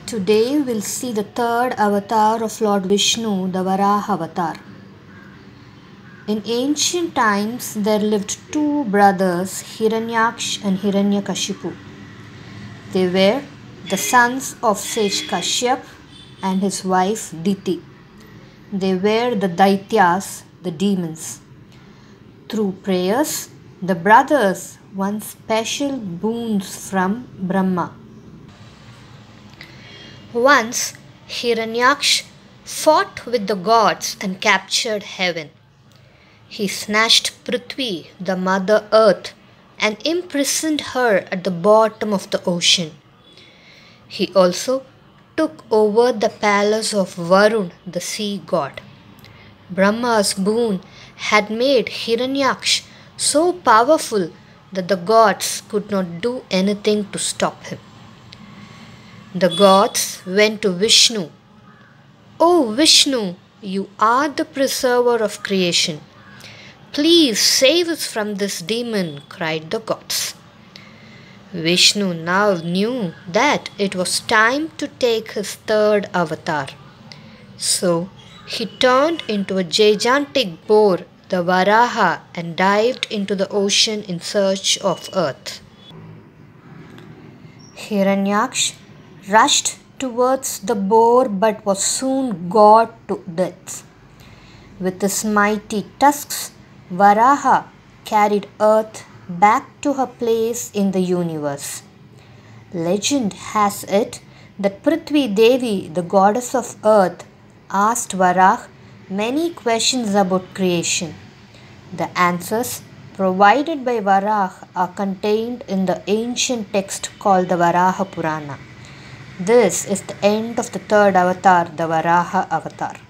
Today we'll see the third avatar of Lord Vishnu, the Varaha avatar. In ancient times, there lived two brothers, Hiranyaksh and Hiranyakashipu. They were the sons of sage Kashyap and his wife Diti. They were the Daityas, the demons. Through prayers, the brothers won special boons from Brahma. Once, Hiranyaksh fought with the gods and captured heaven. He snatched Prithvi, the mother earth, and imprisoned her at the bottom of the ocean. He also took over the palace of Varun, the sea god. Brahma's boon had made Hiranyaksh so powerful that the gods could not do anything to stop him. The gods went to Vishnu. "O Vishnu, you are the preserver of creation. Please save us from this demon," cried the gods. Vishnu now knew that it was time to take his third avatar. So he turned into a gigantic boar, the Varaha, and dived into the ocean in search of earth. Hiranyaksh rushed towards the boar but was soon gored to death. With his mighty tusks, Varaha carried earth back to her place in the universe. Legend has it that Prithvi Devi, the goddess of earth, asked Varaha many questions about creation. The answers provided by Varaha are contained in the ancient text called the Varaha Purana. This is the end of the third avatar, the Varaha avatar.